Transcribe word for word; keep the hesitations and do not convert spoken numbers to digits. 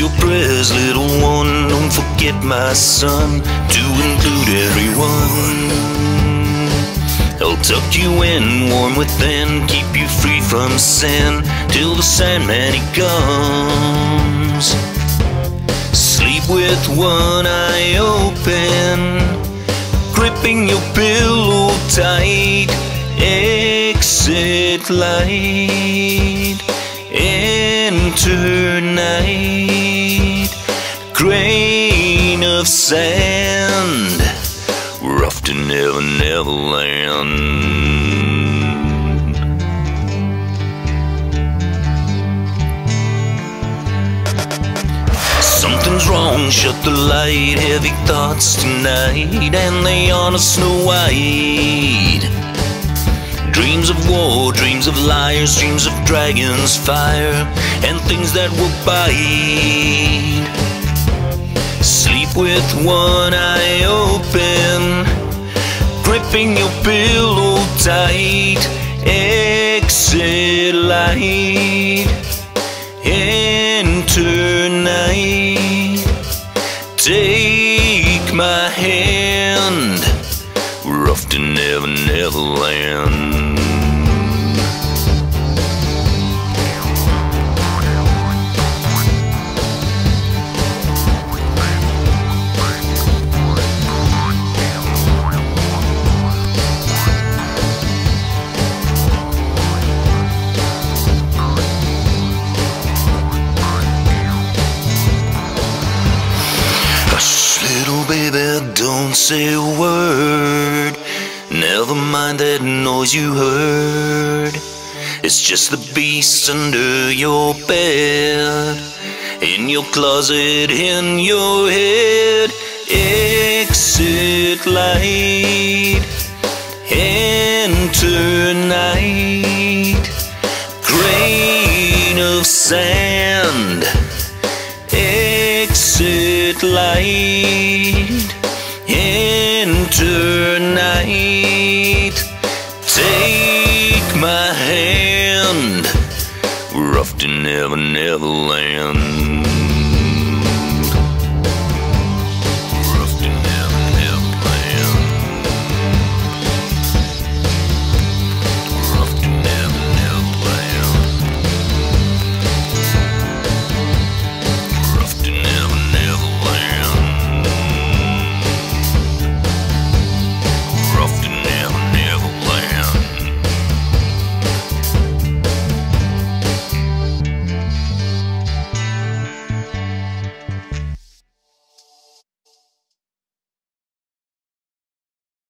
your prayers, little one. Don't forget, my son, to include everyone. I'll tuck you in, warm within, keep you free from sin, till the Sandman he comes. Sleep with one eye open, gripping your pillow tight. Exit light, enter night. Grain of sand, we're off to Never Never Land. Something's wrong, shut the light. Heavy thoughts tonight, and they aren't Snow White. Dreams of war, dreams of liars, dreams of dragons, fire, and things that will bite. Sleep with one eye open, gripping your pillow tight. Exit light, enter night. Take my hand, we're off to Never Never Land. Hush, little baby, don't say a word. Never mind that noise you heard. It's just the beast under your bed, in your closet, in your head. Exit light, enter night. Grain of sand, exit light, enter night. Take my hand, we're off to Never Never Land.